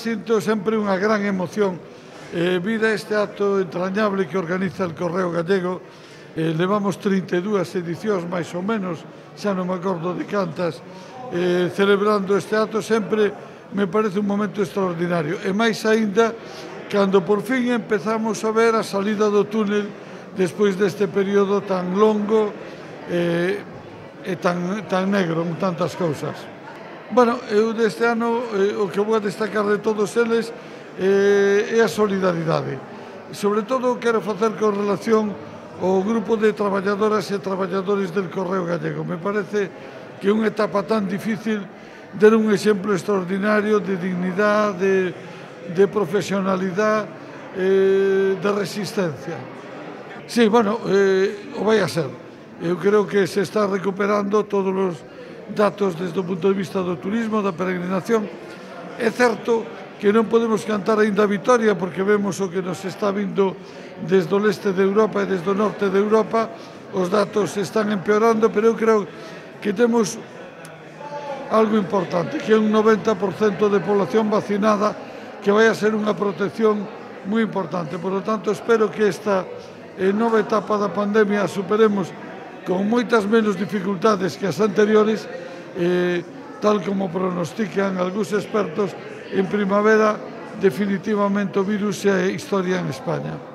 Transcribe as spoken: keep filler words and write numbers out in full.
Sinto sempre unha gran emoción. Eh, vida este acto entrañable que organiza el Correo Gallego. Eh, levamos trinta e dúas edicións, máis ou menos, xa non me acordo de cantas, eh, celebrando este acto. Sempre me parece un momento extraordinario. E máis aínda, cando por fin empezamos a ver a salida do túnel despois deste período tan longo eh, e tan, tan negro en tantas cousas. Bueno, eu deste ano eh, o que vou a destacar de todos eles eh, é a solidaridade. Sobre todo quero facer con relación ao grupo de traballadoras e traballadores del Correo Gallego. Me parece que é unha etapa tan difícil der un exemplo extraordinario de dignidade, de, de profesionalidade, eh, de resistencia. Sí, bueno, eh, o vai a ser. Eu creo que se está recuperando todos os datos desde o punto de vista do turismo, da peregrinación. É certo que non podemos cantar aínda a vitoria porque vemos o que nos está vindo desde o leste de Europa e desde o norte de Europa. Os datos están empeorando, pero eu creo que temos algo importante, que é un noventa por cento de población vacinada, que vai a ser unha protección moi importante. Por lo tanto, espero que esta nova etapa da pandemia a superemos con moitas menos dificultades que as anteriores, eh, tal como pronostican algúns expertos, en primavera definitivamente o virus é historia en España.